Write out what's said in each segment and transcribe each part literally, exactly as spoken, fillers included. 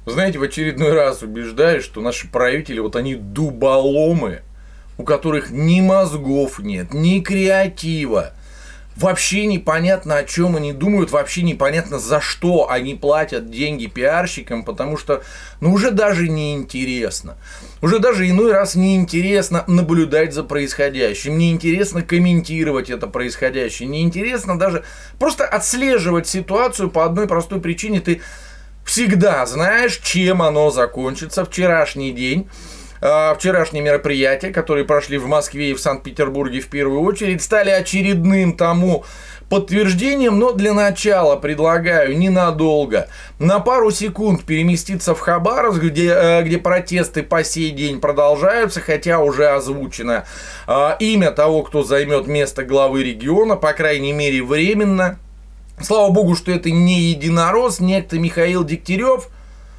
Знаете, в очередной раз убеждаюсь, что наши правители, вот они дуболомы, у которых ни мозгов нет, ни креатива. Вообще непонятно, о чем они думают, вообще непонятно, за что они платят деньги пиарщикам, потому что, ну, уже даже не интересно. Уже даже иной раз не интересно наблюдать за происходящим, не интересно комментировать это происходящее, не интересно даже просто отслеживать ситуацию по одной простой причине. Ты всегда знаешь, чем оно закончится. Вчерашний день. Вчерашние мероприятия, которые прошли в Москве и в Санкт-Петербурге в первую очередь, стали очередным тому подтверждением, но для начала предлагаю ненадолго, на пару секунд переместиться в Хабаровск, где, где протесты по сей день продолжаются, хотя уже озвучено э, имя того, кто займет место главы региона, по крайней мере временно. Слава богу, что это не единорос, некто Михаил Дегтярев.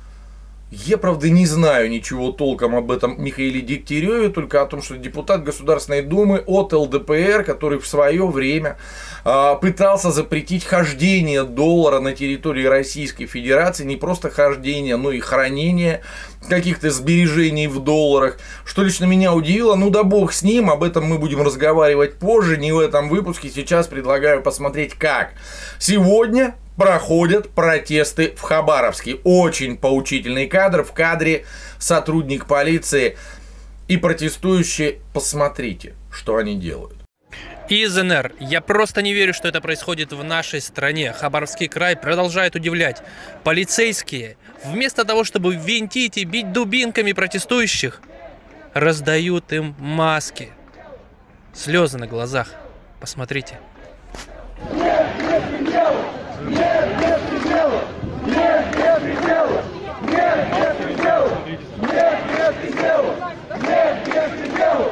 Я, правда, не знаю ничего толком об этом Михаиле Дегтяреве, только о том, что депутат Государственной Думы от эл дэ пэ эр, который в свое время э, пытался запретить хождение доллара на территории Российской Федерации, не просто хождение, но и хранение каких-то сбережений в долларах, что лично меня удивило. Ну да бог с ним, об этом мы будем разговаривать позже, не в этом выпуске. Сейчас предлагаю посмотреть, как сегодня проходят протесты в Хабаровске. Очень поучительный кадр. В кадре сотрудник полиции и протестующие. Посмотрите, что они делают. из эн эр. Я просто не верю, что это происходит в нашей стране. Хабаровский край продолжает удивлять. Полицейские, вместо того, чтобы винтить и бить дубинками протестующих, раздают им маски. Слезы на глазах. Посмотрите. Нет, нет пределу! Нет, нет пределу! Нет, нет пределу! Нет, нет пределу! Нет, нет пределу! Нет, нет пределу!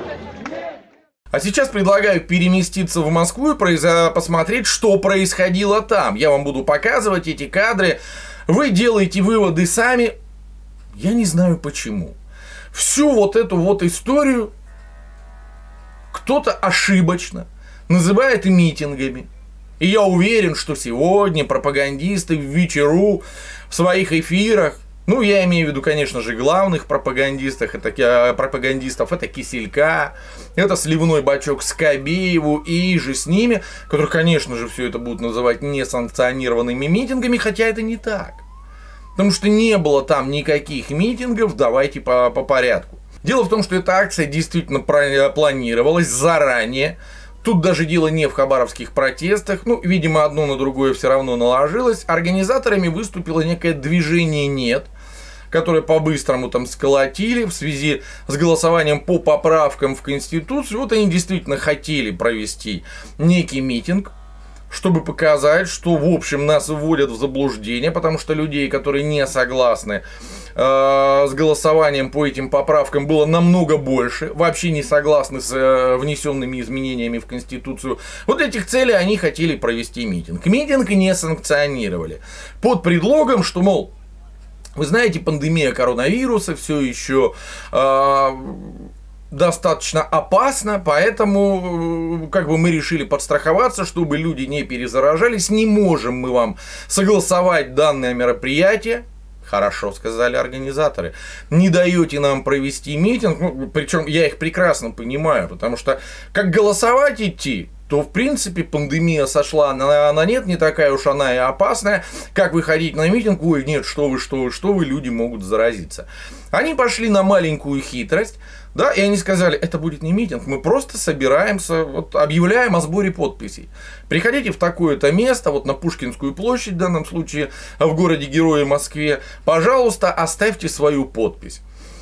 А сейчас предлагаю переместиться в Москву и посмотреть, что происходило там. Я вам буду показывать эти кадры. Вы делаете выводы сами. Я не знаю почему. Всю вот эту вот историю кто-то ошибочно называет митингами. И я уверен, что сегодня пропагандисты в вечеру в своих эфирах, ну, я имею в виду, конечно же, главных пропагандистов, это, пропагандистов, это Киселька, это сливной бачок Скобееву и же с ними, которые, конечно же, все это будут называть несанкционированными митингами, хотя это не так. Потому что не было там никаких митингов, давайте по, по порядку. Дело в том, что эта акция действительно планировалась заранее. Тут даже дело не в хабаровских протестах, ну, видимо, одно на другое все равно наложилось. Организаторами выступило некое движение «Нет», которое по-быстрому там сколотили в связи с голосованием по поправкам в Конституцию. Вот они действительно хотели провести некий митинг, чтобы показать, что, в общем, нас вводят в заблуждение, потому что людей, которые не согласны э, с голосованием по этим поправкам, было намного больше, вообще не согласны с э, внесенными изменениями в Конституцию. Вот для этих целей они хотели провести митинг. Митинг не санкционировали под предлогом, что, мол, вы знаете, пандемия коронавируса все еще э, достаточно опасно, поэтому как бы мы решили подстраховаться, чтобы люди не перезаражались. Не можем мы вам согласовать данное мероприятие. Хорошо, сказали организаторы. Не даете нам провести митинг. Ну, причем я их прекрасно понимаю, потому что как голосовать идти, то в принципе пандемия сошла на, на нет, не такая уж она и опасная. Как выходить на митинг? Ой, нет, что вы, что вы, что вы, люди могут заразиться. Они пошли на маленькую хитрость. Да, и они сказали, это будет не митинг, мы просто собираемся, вот, объявляем о сборе подписей. Приходите в такое-то место, вот на Пушкинскую площадь в данном случае, в городе-герое Москве, пожалуйста, оставьте свою подпись.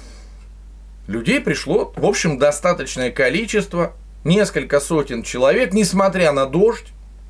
Людей пришло, в общем, достаточное количество, несколько сотен человек, несмотря на дождь.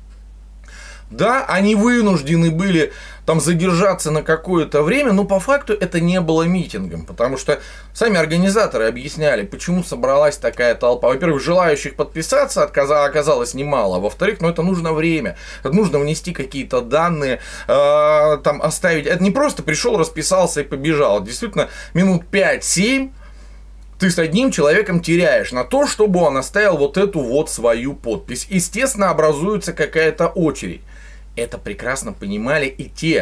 Да, они вынуждены были там задержаться на какое-то время, но по факту это не было митингом, потому что сами организаторы объясняли, почему собралась такая толпа. Во-первых, желающих подписаться оказалось немало, во-вторых, ну это нужно время, это нужно внести какие-то данные, э, там оставить, это не просто пришел, расписался и побежал, действительно минут пять-семь ты с одним человеком теряешь на то, чтобы он оставил вот эту вот свою подпись. Естественно, образуется какая-то очередь. Это прекрасно понимали и те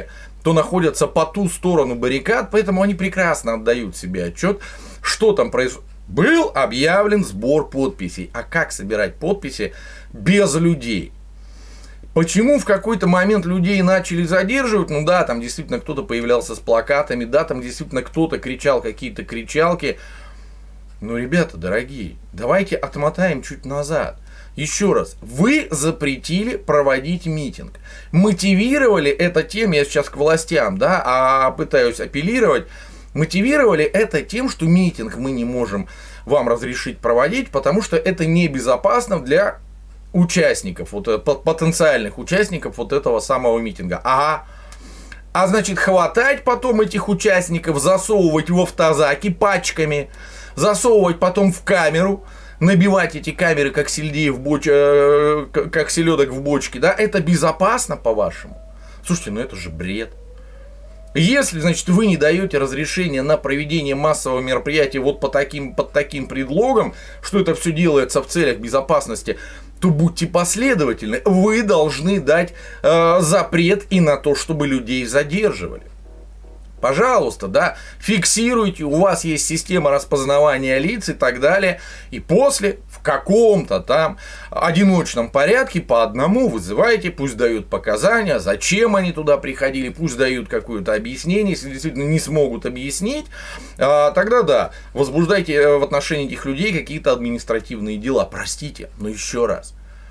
кто находятся по ту сторону баррикад, поэтому они прекрасно отдают себе отчет, что там происходит. Был объявлен сбор подписей. А как собирать подписи без людей? Почему в какой-то момент людей начали задерживать? Ну да, там действительно кто-то появлялся с плакатами, да, там действительно кто-то кричал какие-то кричалки. Но, ребята дорогие, давайте отмотаем чуть назад. Еще раз, вы запретили проводить митинг. Мотивировали это тем, я сейчас к властям, да, а пытаюсь апеллировать, мотивировали это тем, что митинг мы не можем вам разрешить проводить, потому что это небезопасно для участников, вот, потенциальных участников вот этого самого митинга. Ага. А значит, хватать потом этих участников, засовывать в автозаки пачками, засовывать потом в камеру, набивать эти камеры, как сельдей в боч... как селедок в бочке, да, это безопасно, по-вашему? Слушайте, ну это же бред. Если, значит, вы не даете разрешения на проведение массового мероприятия вот по таким, под таким предлогом, что это все делается в целях безопасности, то будьте последовательны. Вы должны дать э, запрет и на то, чтобы людей задерживали. Пожалуйста, да, фиксируйте, у вас есть система распознавания лиц и так далее, и после в каком-то там одиночном порядке по одному вызывайте, пусть дают показания, зачем они туда приходили, пусть дают какое-то объяснение, если действительно не смогут объяснить, тогда да, возбуждайте в отношении этих людей какие-то административные дела. Простите, но еще раз,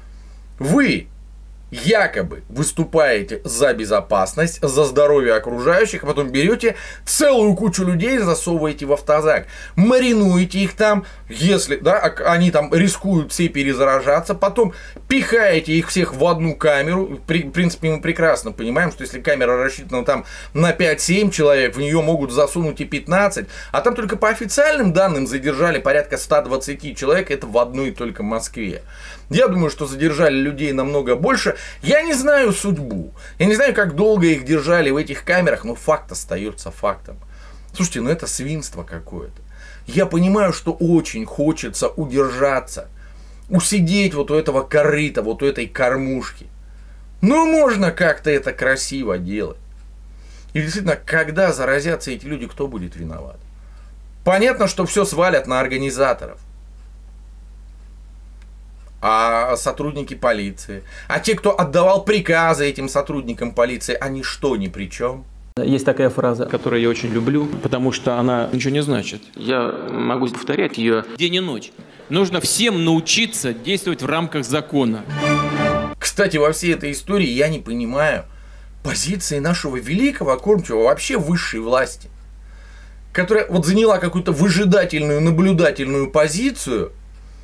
вы якобы выступаете за безопасность, за здоровье окружающих, а потом берете целую кучу людей, засовываете в автозак, маринуете их там, если, да, они там рискуют все перезаражаться, потом пихаете их всех в одну камеру. При, в принципе, мы прекрасно понимаем, что если камера рассчитана там на пять-семь человек, в нее могут засунуть и пятнадцать, а там только по официальным данным задержали порядка ста двадцати человек, это в одной только Москве. Я думаю, что задержали людей намного больше. Я не знаю судьбу. Я не знаю, как долго их держали в этих камерах, но факт остается фактом. Слушайте, ну это свинство какое-то. Я понимаю, что очень хочется удержаться, усидеть вот у этого корыта, вот у этой кормушки. Но можно как-то это красиво делать. И действительно, когда заразятся эти люди, кто будет виноват? Понятно, что все свалят на организаторов. А сотрудники полиции, а те, кто отдавал приказы этим сотрудникам полиции, они что, ни при чем? Есть такая фраза, которую я очень люблю, потому что она ничего не значит. Я могу повторять ее день и ночь. Нужно всем научиться действовать в рамках закона. Кстати, во всей этой истории я не понимаю позиции нашего великого кормчего, вообще высшей власти, которая вот заняла какую-то выжидательную, наблюдательную позицию.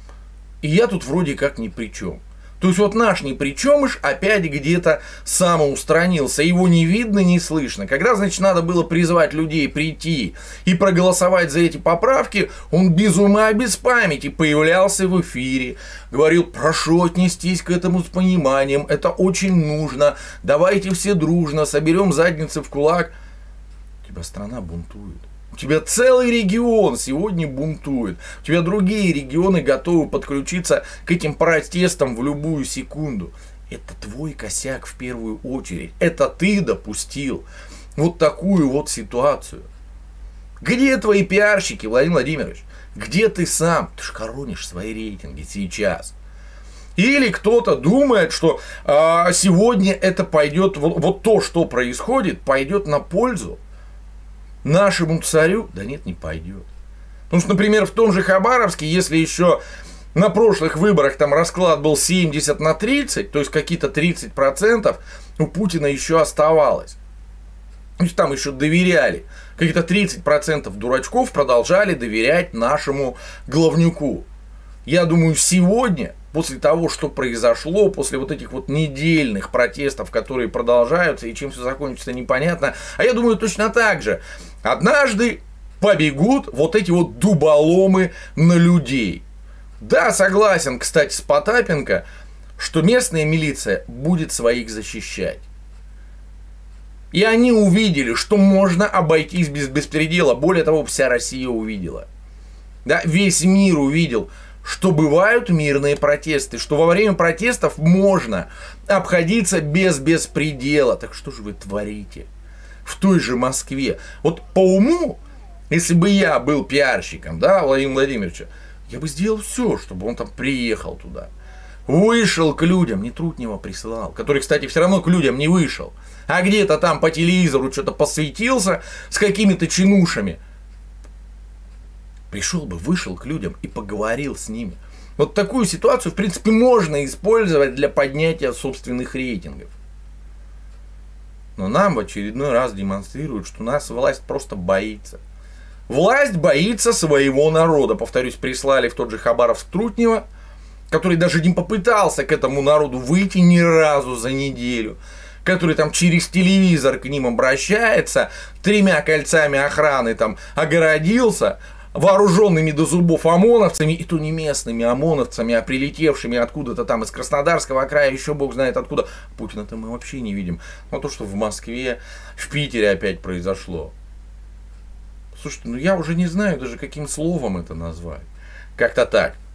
И я тут вроде как ни при чем. То есть вот наш ни при чемыш опять где-то самоустранился. Его не видно, не слышно. Когда, значит, надо было призвать людей прийти и проголосовать за эти поправки, он без ума, без памяти появлялся в эфире. Говорил, прошу отнестись к этому с пониманием. Это очень нужно. Давайте все дружно соберем задницы в кулак. У тебя страна бунтует. У тебя целый регион сегодня бунтует. У тебя другие регионы готовы подключиться к этим протестам в любую секунду. Это твой косяк в первую очередь. Это ты допустил вот такую вот ситуацию. Где твои пиарщики, Владимир Владимирович? Где ты сам? Ты ж хоронишь свои рейтинги сейчас. Или кто-то думает, что а, сегодня это пойдет, вот, вот то, что происходит, пойдет на пользу нашему царю? Да нет, не пойдет. Потому что, например, в том же Хабаровске, если еще на прошлых выборах там расклад был семьдесят на тридцать, то есть какие-то тридцать процентов у Путина еще оставалось. То есть там еще доверяли. Какие-то тридцать процентов дурачков продолжали доверять нашему главнюку. Я думаю, сегодня, после того, что произошло, после вот этих вот недельных протестов, которые продолжаются, и чем все закончится, непонятно, а я думаю, точно так же, однажды побегут вот эти вот дуболомы на людей. Да, согласен, кстати, с Потапенко, что местная милиция будет своих защищать. И они увидели, что можно обойтись без беспредела. Более того, вся Россия увидела. Да, весь мир увидел, что бывают мирные протесты, что во время протестов можно обходиться без беспредела. Так что же вы творите? в той же Москве. Вот по уму, если бы я был пиарщиком, да, Владимира Владимировича, я бы сделал все, чтобы он там приехал туда. Вышел к людям, не Трутнева присылал, который, кстати, все равно к людям не вышел, а где-то там по телевизору что-то посветился с какими-то чинушами. Пришел бы, вышел к людям и поговорил с ними. Вот такую ситуацию, в принципе, можно использовать для поднятия собственных рейтингов. Но нам в очередной раз демонстрируют, что нас власть просто боится. Власть боится своего народа. Повторюсь, прислали в тот же Хабаровск Трутнева, который даже не попытался к этому народу выйти ни разу за неделю, который там через телевизор к ним обращается, тремя кольцами охраны там огородился, вооруженными до зубов ОМОНовцами, и то не местными ОМОНовцами, а прилетевшими откуда-то там из Краснодарского края, еще бог знает откуда. Путина-то мы вообще не видим. Но то, что в Москве, в Питере опять произошло. Слушайте, ну я уже не знаю даже, каким словом это назвать. Как-то так.